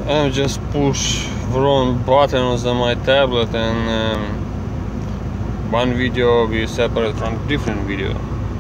I just push the wrong buttons on my tablet, and one video will be separate from different video.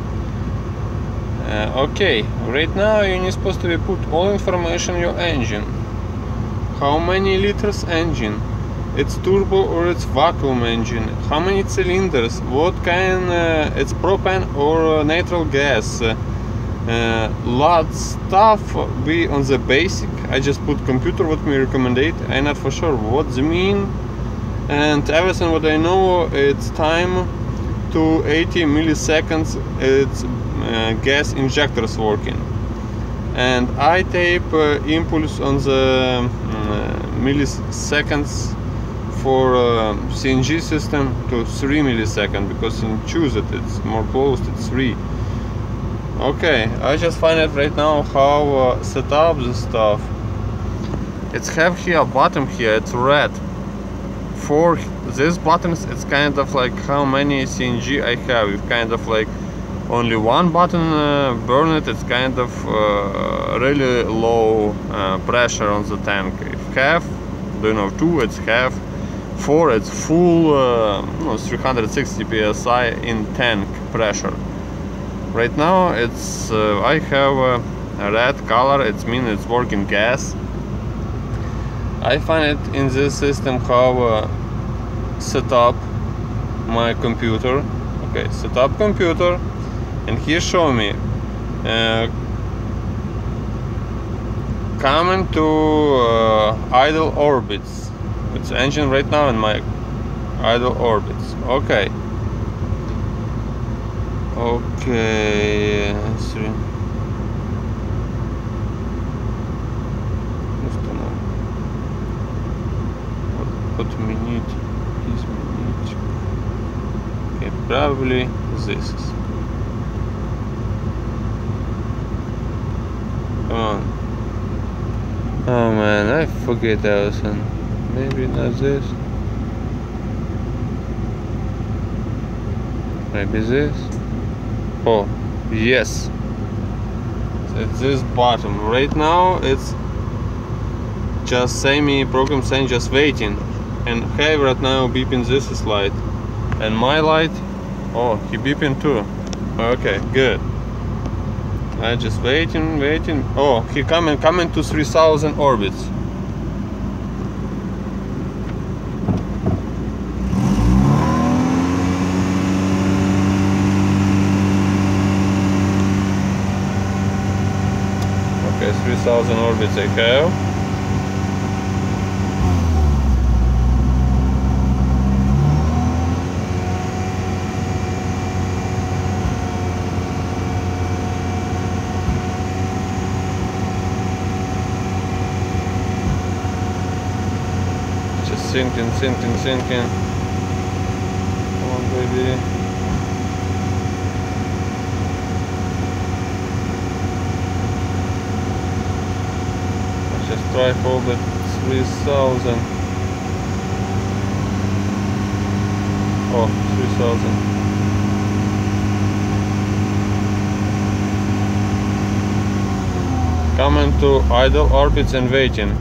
Okay, right now you're supposed to put all information in your engine. How many liters engine? It's turbo or it's vacuum engine? How many cylinders? What kind? It's propane or natural gas? Lot stuff be on the basic. I just put computer what me recommended. I'm not for sure what they mean, and everything what I know, it's time to 80 milliseconds. It's gas injectors working, and I tape impulse on the milliseconds for CNG system to 3 milliseconds, because in choose it's more close, it's 3. Okay, I just find it right now how set up this stuff. It's have here bottom here, it's red. For these buttons, it's kind of like how many CNG I have. If kind of like only one button burn it's kind of really low pressure on the tank. If half, you know, 2, it's half. 4, it's full 360 psi in tank pressure. Right now it's I have a red color, it means it's working gas. I find it in this system how set up my computer. Okay, set up computer, and here show me coming to idle orbits. It's engine right now in my idle orbits. Okay. Okay, what we need is okay, probably this. Come on. Oh man, I forget everything. Maybe not this. Maybe this. Oh, yes. It's this bottom. Right now it's just semi-program saying just waiting. And hey, right now beeping this is light. And my light, oh, he beeping too. Okay, good. I just waiting. Oh, he coming to 3000 orbits. Okay, 3000 orbits I have. Just sinking. Come on, baby. Just try for the 3000. Oh, 3000. Coming to idle orbits and waiting.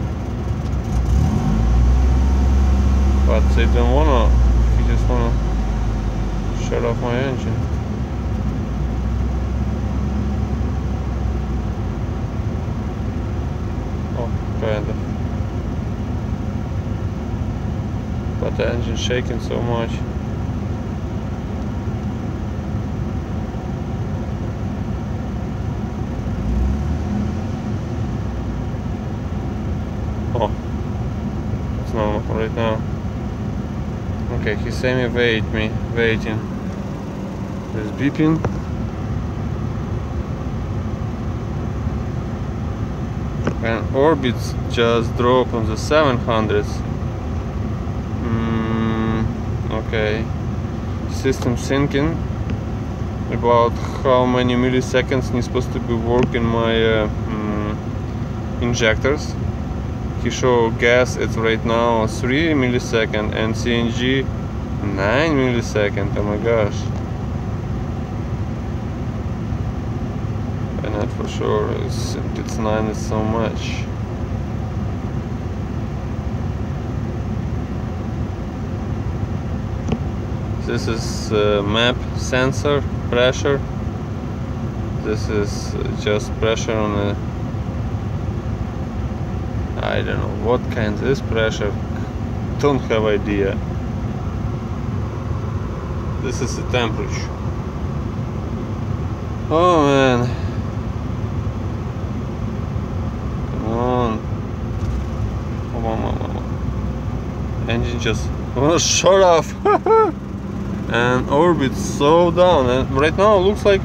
But they don't wanna, he just wanna shut off my engine. Kind of. But the engine's shaking so much. Oh, it's normal right now. Okay, he's saying waiting. There's beeping. And orbits just drop on the 700s. Okay, system syncing. About how many milliseconds is supposed to be working my injectors. He show gas, it's right now 3 milliseconds, and CNG 9 milliseconds. Oh my gosh. And not for sure, it's 9 is so much. This is map sensor pressure. This is just pressure on a, I don't know what kind is pressure, don't have idea. This is the temperature. Oh man, come on, engine just shut off. And orbit so down, and right now it looks like,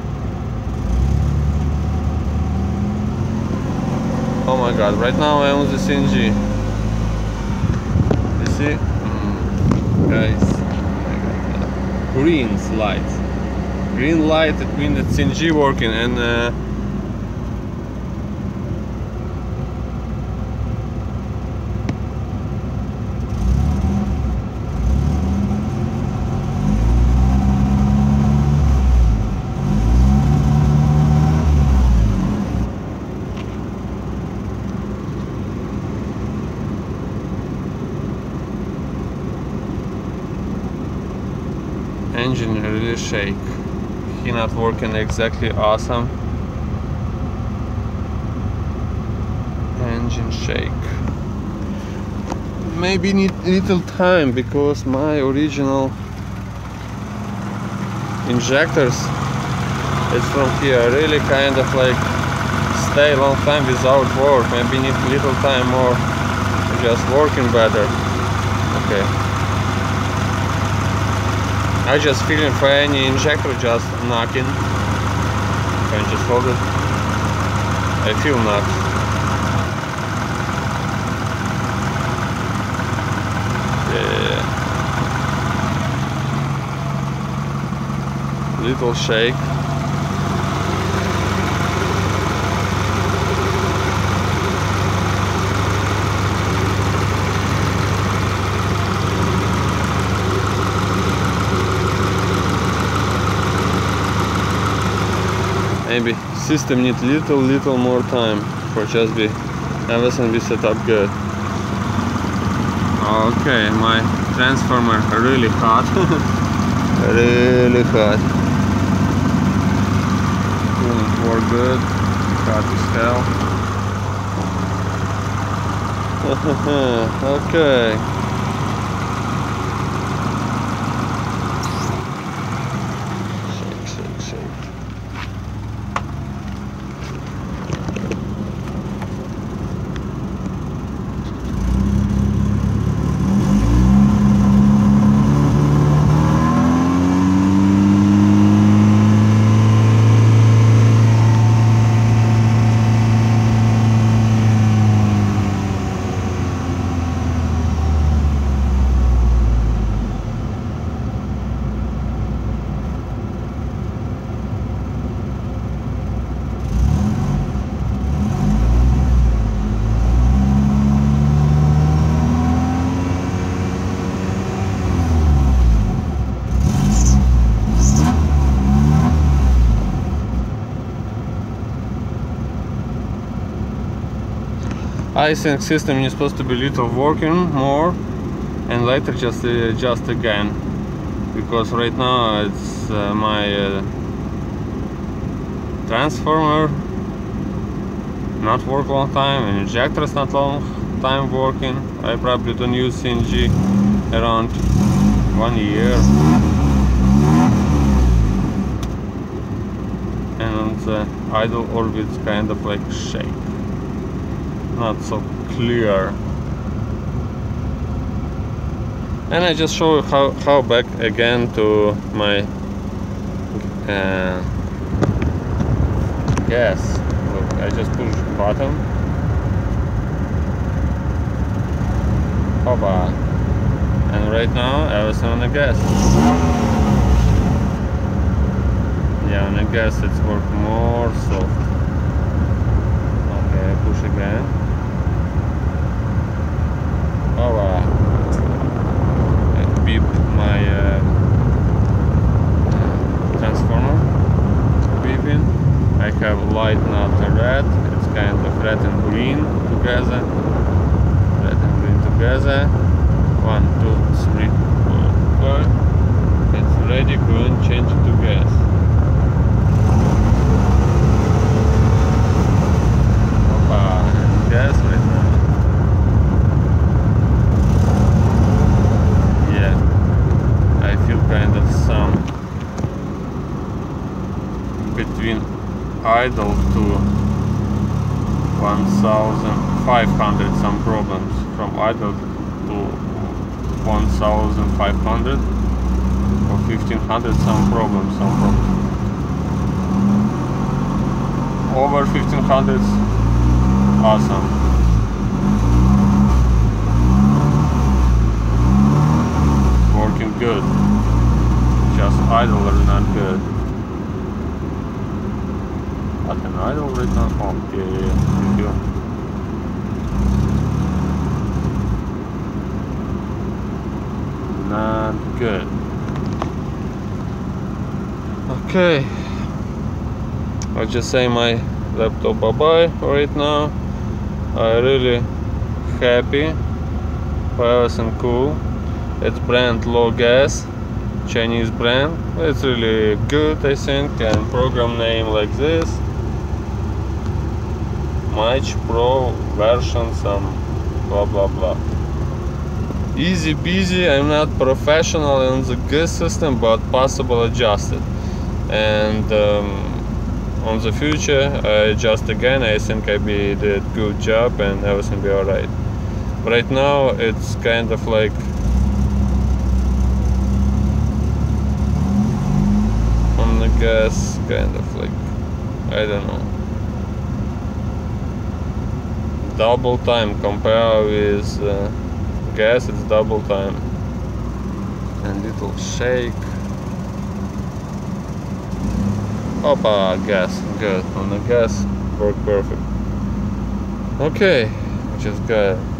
oh my god, right now I own the CNG. You see? Guys, I got that. Green light. Green light, it means it's CNG working, and engine really shake. He not working exactly awesome. Engine shake. Maybe need little time because my original injectors is from here. Really kind of like stay long time without work. Maybe need little time more. Just working better. Okay. I just feeling for any injector just knocking. Can I just hold it? I feel knocked. Yeah. Little shake. Maybe system need little more time for just be everything be set up good. Okay, my transformer really hot. Really hot. Coolant work good. Hot as hell. Okay. I think system is supposed to be little working more and later just adjust again, because right now it's my transformer not work long time and injector is not long time working. I probably don't use CNG around 1 year, and the idle orbits kind of like shake. Not so clear. And I just show you how back again to my gas. Look, I just push button. Hopa. And right now everything on the gas. Yeah, on the gas it's work more soft. Okay, I push again. Oh, beep my transformer beeping. I have light, not red. It's kind of red and green together. Red and green together. 1, 2, 3, 4, 5. It's ready, go and change it to gas. Opa, it's gas right now. Yeah, I feel kind of some between idle to 1500 some problems, from idle to 1500 or 1500 some problems. Over 1500, awesome. Working good, just idle are not good. I can idle right now. Okay, thank you. Not good. Okay, I'll just say my laptop bye-bye right now. I really happy, everything cool. It's brand Low Gas, Chinese brand. It's really good, I think, and program name like this. Match Pro version, some blah blah blah. Easy peasy. I'm not professional in the gas system, but possible adjusted. And on the future, I adjust again. I think I did good job and everything be alright. Right now, it's kind of like on the gas, kind of like, I don't know, double time compared with gas. It's double time, and it'll shake. Opa, gas, good. On the gas, work perfect. Okay, just got